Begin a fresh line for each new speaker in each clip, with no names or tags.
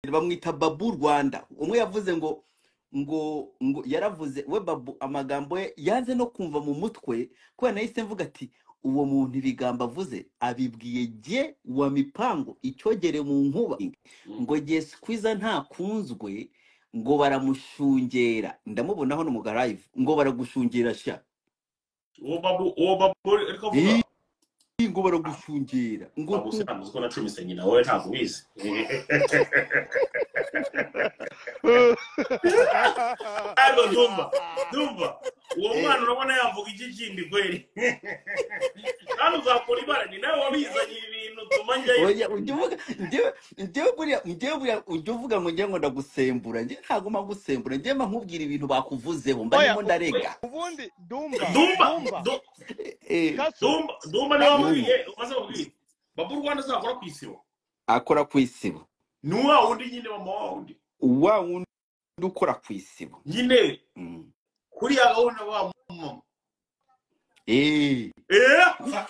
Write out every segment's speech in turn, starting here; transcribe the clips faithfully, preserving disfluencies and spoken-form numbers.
bamwita Babu Rwanda. Umwe yavuze ngo ngo ngo yaravuze we Babu amagambo ye yanze no kumva mu mutwe ko nahise mvuga ati uwo muntu ibigambo avuze abibwiye je wa mipango icyogere mu nkuba ngo je squeeze nta kunzwe ngo baramushungera ndamubona no mu live ngo baragushungera sha
uwo Babu uwo Babu ariko vuga
ngo baragushungera ngo
usanzwe ko nacumise nyina wowe ntazo bize Alo Dumba Dumba uwo mwana urabona yavuga iki kindi kweli kandi uzakora ibara ni nawe wabizanye ibintu tumanje
oya uvuga ndewe ndewe buriya ndewe buriya uvuga ngo ngiye ngo ndagusembura ngiye ntago magusembura ngiye ma nkubwira ibintu bakuvuzeho mba nimo ndarega
ubundi Dumba
Dumba Dumba Dumba ni wamubwiye umaze kubwira Babu Rwanda azakora ku isibo
akora ku isibo
nuwa undi nyine mama wundi
wa wundi ukora ku isibo
nyine kuri yagabona wa mama
eh
eh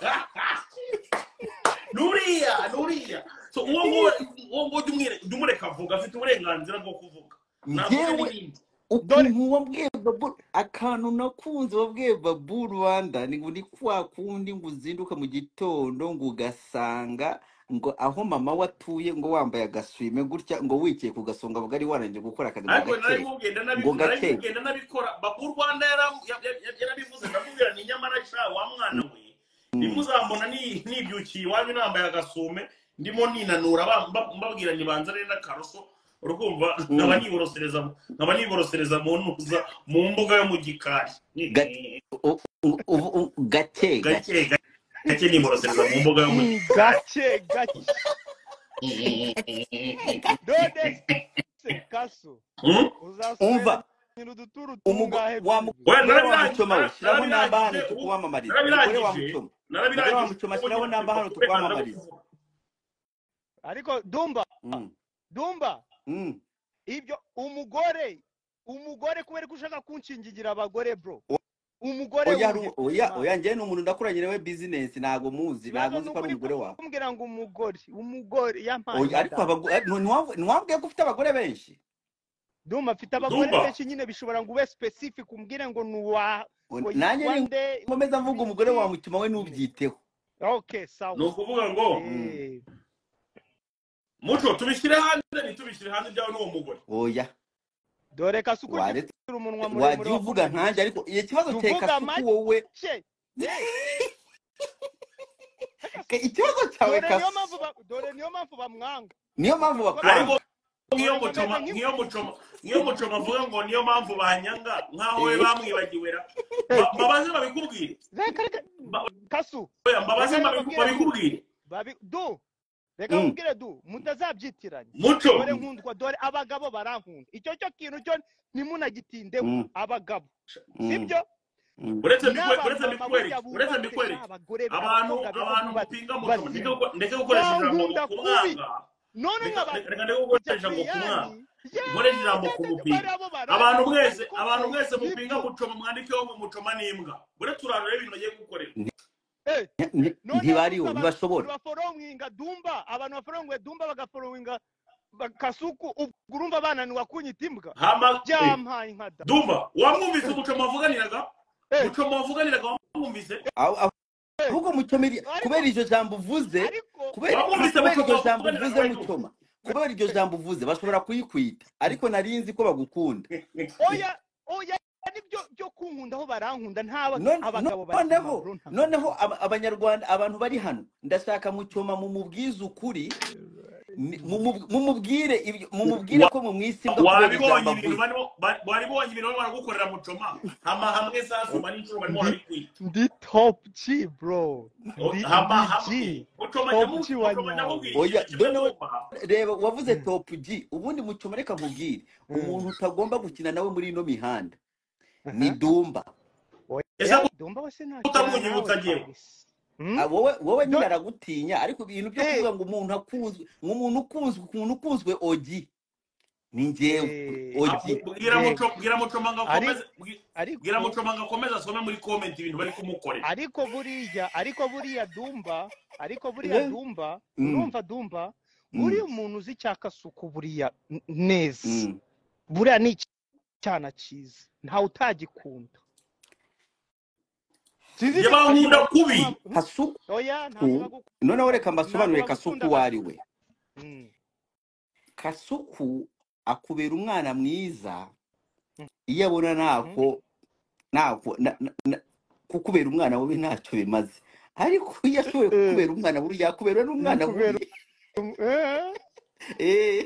nuriya nuriya so uwo ngo uwo ngo dumwire dumureka avuga afite uburenganzira bwo kuvuga
njewe ukuntu wabwiye Babu akantu nakunze wabwiye Babu Rwanda ni ngo ni kwa kundi ngo uzinduka mu gitondo ngo ugasanga ngo aho mama watuye ngo wambaye agaswime gutya ngo wikiye ku gasonga avuga ari waranje gukora akazi
ariko nari mugenda nabikora nabikora Babu Rwanda yarabivuze ndamubwira ni nyamara sha wa mwana we nimuzambona ni nibyukiye wanyu nambaye agasume ndimo ninanura mbabwira nibanza rero n'akaroso urukumva nkaba niborosereza nkaba niborosereza mu ntuza mu mbuga yo mu gikari
gake
gake gake niborosereza mu mbuga yo mu
gake gake dode kasu
umva
n'uduturu tungahe
umugore wa Mucoma shiraho namba hano tukwamamariza umugore wa Mucoma umugore wa Mucoma shiraho namba hano tukwamamariza
ariko Dumba Dumba
Mm.
Ibyo umugore umugore kubera kushaka kunshingigira abagore bro umugore
oya oya oya ngiye n'umuntu ndakuranye we business nago muzi nago nzi ko ari umugore wawe
kumbwira ngo umugore umugore yampaye
oya ariko abagore ntiwabwiye ko ufite abagore benshi
Dumba afite abagore benshi nyine bishobora ngo ube specific umbwire ngo nuwa
nanjye nkomeza mvuga umugore wa Mucoma we nubyiteho
okay sawa
no kuvuga ngo Mucho tubishire hanze ni tubishire hanze byawe n'uwo mugore
oya dore KASUKU umunwa
muri waje uvuga nkanje ariko iyo kibazo teka KASUKU wowe ikibazo cyawe KASUKU
dore niyo mpamvu bamwanga
niyo mpamvu bakwanga
niyo Mucoma niyo Mucoma niyo Mucoma avuga ngo niyo mpamvu banyanga nkaho we bamwibagiwera babaze babikubwire
KASU
oya babaze babikubwire
babi do reka ubwire du mutazabyitiranye
dore
nkundwa dore abagabo barankunda icyo cyo kintu cyo nimunagitindeho abagabo sibyo
uretse uretse mikweri uretse mikweri abantu abantu bapinga Mucoma ndeke gukoresha ijambo kumwanga
none
reka ndeke gukoresha ngo kumwanga nkoresha ijambo kumupinga abantu mwese abantu mwese mupinga Mucoma mwandikeho ngo Mucoma n'imbwa uretse urarure ibintu bagiye gukorera
ntibariho ntibashobora
bafollowinga Dumba abantu bafollowinga Dumba bagafollowinga KASUKU urumva bananiwa kunyita imbwa
jampaye nkada Dumba wamwumvise Mucoma avuganiraga Mucoma avuganiraga wamwumvise
ahubwo Mucoma kubera iryo jambo uvuze kubera iryo jambo uvuze Mucoma kubera iryo jambo uvuze bashobora kuyikwita ariko narinzi ko bagukunda
oya oya nibyo byo kunkunda aho barankunda ntaba abagabo
noneho noneho abanyarwanda abantu bari hano ndashaka Mucoma mu mubwiza ukuri mu mubwire mu mubwire ko mu mwisi
bwo wabibonye ibintu baribonye ibintu baragukorera Mucoma hama hamwe sasa mani ncuro barimo barabikwita
ndi top G bro
hama G Mucoma
nyamubwire oya done reba wavuze top G ubundi Mucoma reka nkubwire umuntu utagomba gukina nawe muri ino mihanda ni Dumba
esa Dumba wese nta utamunyibutsa giye
wowe wowe nyine aragutinya ariko ibintu byo kuvuga ngo umuntu akunzwe nk'umuntu ukunzwe umuntu ukunzwe ogi ni ngewe ogi
bwira Mucoma bwira Mucoma ngakomeza bwira Mucoma ngakomeza asome muri comment ibintu bari kumukorera
ariko buriya ariko buriya Dumba ariko buriya Dumba urumva Dumba buriya umuntu uzi cya Kasuku buriya n- neza
Mm.
buriya ni icyana cyiza ntawe utagikunda sinzi
njye
niba
bankunda
bashobora
kubi
kuba
Kasuku
oya ntabwo bagukunda
noneho reka
ntabwo
mbasobanurire Kasuku
bagukunda
uwo
nka
ari we.
Mm,
Kasuku akubera umwana mwiza
mm,
iyo abona
mhm.
ntako ntako na- na- na- kukubera umwana mubi ntacyo bimaze, ariko iyo ashoboye
Eh,
kukubera umwana mubi yakubera n'umwana
yakubera
mubi.
um- eh,
Eh,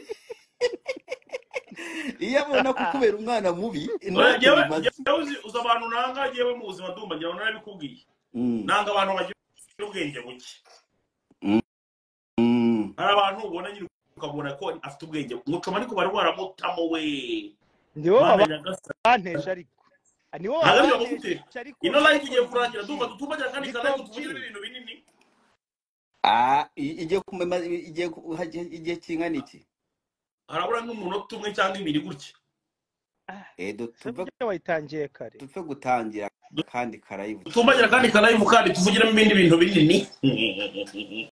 iyo abona kukubera umwana mubi
Oya,
ntacyo
njyewe
bimaze.
njyewe uzi uzi abantu nanga njyewe mu buzima ndumva ngira ngo narabikubwiye
Mm,
nanga abantu bagira ubwenge buke
mm, mm.
hari abantu ubona nyine ukabona ko afite ubwenge mucoma ariko bari baramutamo we
nibo
mana nyagasani
babanteje ariko nibo
ntabwo ari
babanteje
bagutera
ariko
ino live
ariko
igiye
nzi
kurangira ndumva
ikintu
dutumbagira kandi
nzi
kanayo
ko
tuvugire
byinshi
ibintu binini
Ah, i- igiye kumema igiye ku- hagiye- igihe kingana iki?
harabura nk'umunota umwe cyangwa ibiri gutya
Ah,
Eh, du-
se
tuve
burya wayitangiye kare
tuve gutangira kandi karayivuga.
dutumbagira kandi kanayo kandi tuvugiremo ibindi bintu binini